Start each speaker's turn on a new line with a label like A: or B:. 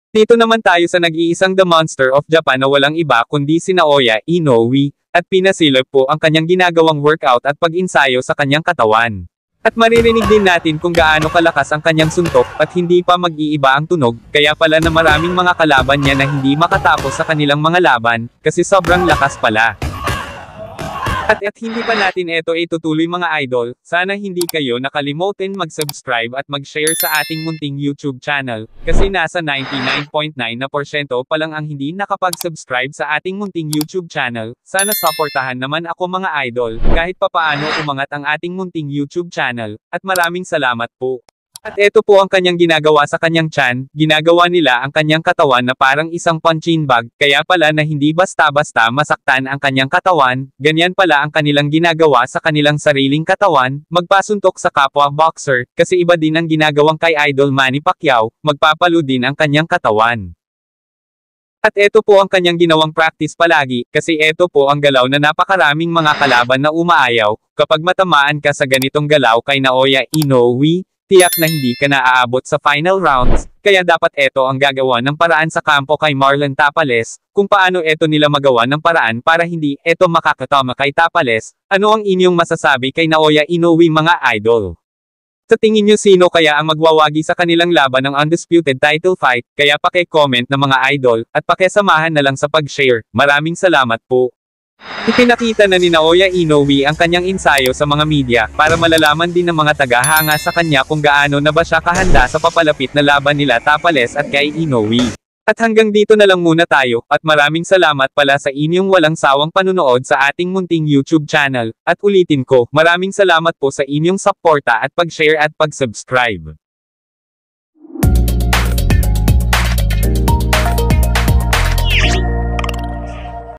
A: Dito naman tayo sa nag-iisang The Monster of Japan na walang iba kundi si Naoya Inoue, at pinasilip po ang kanyang ginagawang workout at pag-insayo sa kanyang katawan. At maririnig din natin kung gaano kalakas ang kanyang suntok at hindi pa mag-iiba ang tunog, kaya pala na maraming mga kalaban niya na hindi makatapos sa kanilang mga laban, kasi sobrang lakas pala. At hindi pa natin ito itutuloy mga idol, sana hindi kayo nakalimutin mag-subscribe at mag-share sa ating munting YouTube channel, kasi nasa 99.9% pa lang ang hindi nakapag-subscribe sa ating munting YouTube channel. Sana supportahan naman ako mga idol, kahit papaano umangat ang ating munting YouTube channel, at maraming salamat po. At ito po ang kanyang ginagawa sa kanyang tiyan, ginagawa nila ang kanyang katawan na parang isang punching bag, kaya pala na hindi basta-basta masaktan ang kanyang katawan, ganyan pala ang kanilang ginagawa sa kanilang sariling katawan, magpasuntok sa kapwa boxer, kasi iba din ang ginagawang kay Idol Manny Pacquiao, magpapalo din ang kanyang katawan. At ito po ang kanyang ginawang practice palagi, kasi ito po ang galaw na napakaraming mga kalaban na umaayaw, kapag matamaan ka sa ganitong galaw kay Naoya Inoue, tiyak na hindi ka na aabot sa final rounds, kaya dapat ito ang gagawa ng paraan sa kampo kay Marlon Tapales, kung paano ito nila magawa ng paraan para hindi ito makakatama kay Tapales. Ano ang inyong masasabi kay Naoya Inoue mga idol? Sa tingin nyo sino kaya ang magwawagi sa kanilang laban ng undisputed title fight, kaya paki-comment na mga idol, at pakisamahan na lang sa pag-share. Maraming salamat po. Ipinakita na ni Naoya Inoue ang kanyang ensayo sa mga media, para malalaman din ng mga tagahanga sa kanya kung gaano na ba siya kahanda sa papalapit na laban nila Tapales at kay Inoue. At hanggang dito na lang muna tayo, at maraming salamat pala sa inyong walang sawang panunood sa ating munting YouTube channel, at ulitin ko, maraming salamat po sa inyong suporta at pag-share at pag-subscribe.